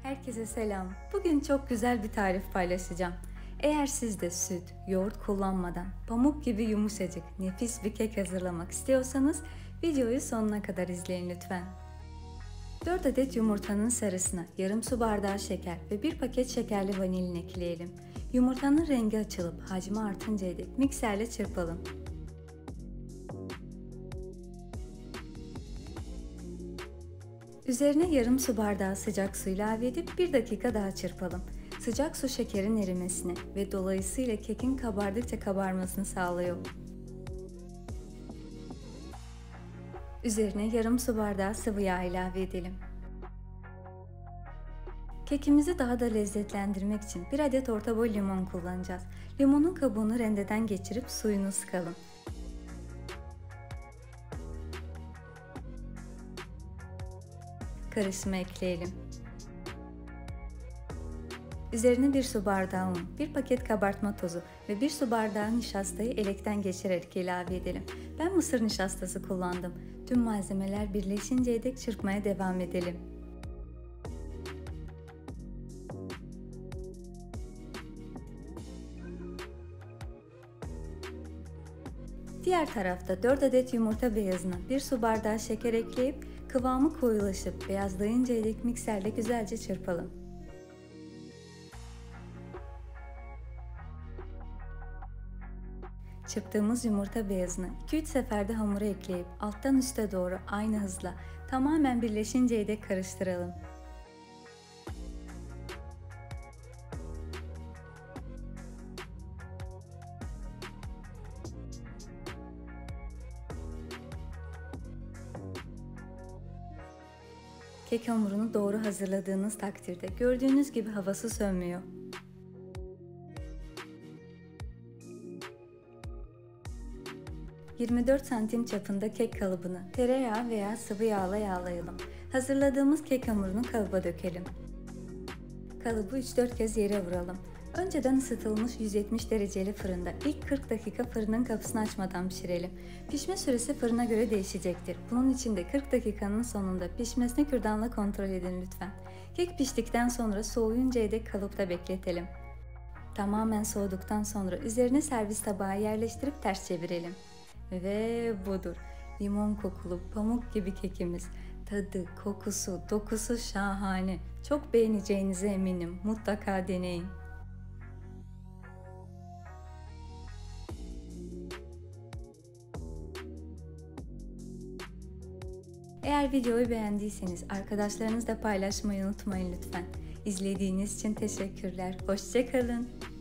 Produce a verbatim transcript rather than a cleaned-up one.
Herkese selam. Bugün çok güzel bir tarif paylaşacağım. Eğer siz de süt, yoğurt kullanmadan pamuk gibi yumuşacık, nefis bir kek hazırlamak istiyorsanız videoyu sonuna kadar izleyin lütfen. dört adet yumurtanın sarısına yarım su bardağı şeker ve bir paket şekerli vanilin ekleyelim. Yumurtanın rengi açılıp hacmi artıncaya dek mikserle çırpalım. Üzerine yarım su bardağı sıcak su ilave edip bir dakika daha çırpalım. Sıcak su şekerin erimesini ve dolayısıyla kekin kabardıkça kabarmasını sağlıyor. Üzerine yarım su bardağı sıvı yağ ilave edelim. Kekimizi daha da lezzetlendirmek için bir adet orta boy limon kullanacağız. Limonun kabuğunu rendeden geçirip suyunu sıkalım. Karışıma ekleyelim. Üzerine bir su bardağı un, bir paket kabartma tozu ve bir su bardağı nişastayı elekten geçirerek ilave edelim. Ben mısır nişastası kullandım. Tüm malzemeler birleşinceye dek çırpmaya devam edelim. Diğer tarafta dört adet yumurta beyazına bir su bardağı şeker ekleyip kıvamı koyulaşıp beyazlayıncaya dek mikserle güzelce çırpalım. Çırptığımız yumurta beyazını iki üç seferde hamura ekleyip alttan üste doğru aynı hızla tamamen birleşinceye dek karıştıralım. Kek hamurunu doğru hazırladığınız takdirde gördüğünüz gibi havası sönmüyor. yirmi dört santim çapında kek kalıbını tereyağı veya sıvı yağla yağlayalım. Hazırladığımız kek hamurunu kalıba dökelim. Kalıbı üç dört kez yere vuralım. Önceden ısıtılmış yüz yetmiş dereceli fırında ilk kırk dakika fırının kapısını açmadan pişirelim. Pişme süresi fırına göre değişecektir. Bunun için de kırk dakikanın sonunda pişmesini kürdanla kontrol edin lütfen. Kek piştikten sonra soğuyuncaya dek kalıpta bekletelim. Tamamen soğuduktan sonra üzerine servis tabağı yerleştirip ters çevirelim. Ve budur. Limon kokulu pamuk gibi kekimiz. Tadı, kokusu, dokusu şahane. Çok beğeneceğinize eminim. Mutlaka deneyin. Eğer videoyu beğendiyseniz arkadaşlarınızla paylaşmayı unutmayın lütfen. İzlediğiniz için teşekkürler. Hoşça kalın.